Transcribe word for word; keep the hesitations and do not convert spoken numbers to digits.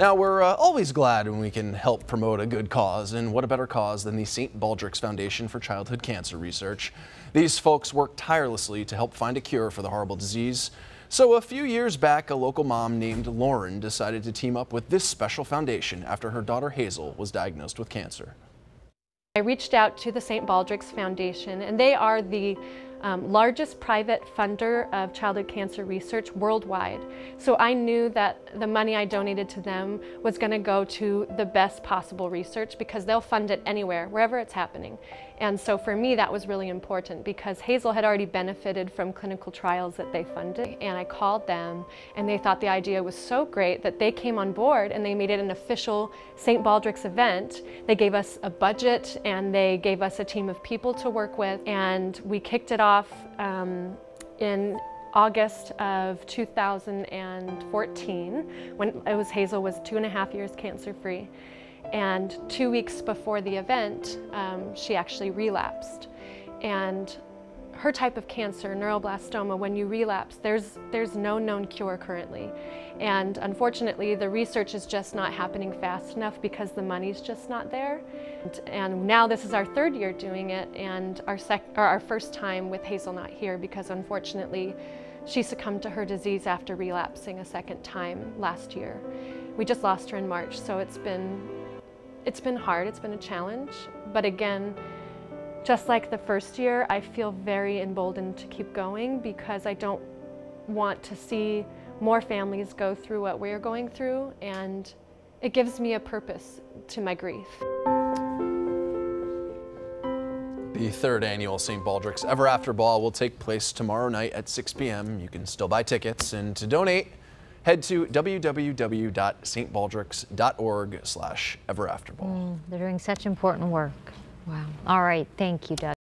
Now, we're uh, always glad when we can help promote a good cause, and what a better cause than the Saint Baldrick's Foundation for Childhood Cancer Research. These folks work tirelessly to help find a cure for the horrible disease. So a few years back, a local mom named Lauren decided to team up with this special foundation after her daughter Hazel was diagnosed with cancer. I reached out to the Saint Baldrick's Foundation, and they are the um, largest private funder of childhood cancer research worldwide. So I knew that the money I donated to them was going to go to the best possible research because they'll fund it anywhere, wherever it's happening. And so for me that was really important because Hazel had already benefited from clinical trials that they funded. And I called them and they thought the idea was so great that they came on board and they made it an official Saint Baldrick's event. They gave us a budget and they gave us a team of people to work with, and we kicked it off um, in August of two thousand fourteen, when it was Hazel was two and a half years cancer-free. And two weeks before the event, um, she actually relapsed. And her type of cancer, neuroblastoma, when you relapse, there's, there's no known cure currently. And unfortunately, the research is just not happening fast enough because the money's just not there. And, and now this is our third year doing it, and our, sec or our first time with Hazel not here because unfortunately, she succumbed to her disease after relapsing a second time last year. We just lost her in March, so it's been It's been hard, it's been a challenge, but again, just like the first year, I feel very emboldened to keep going because I don't want to see more families go through what we're going through, and it gives me a purpose to my grief. The third annual Saint Baldrick's Ever After Ball will take place tomorrow night at six p m You can still buy tickets, and to donate, head to w w w dot st baldricks dot org slash ever after ball. Mm, they're doing such important work. Wow. All right. Thank you, Doug.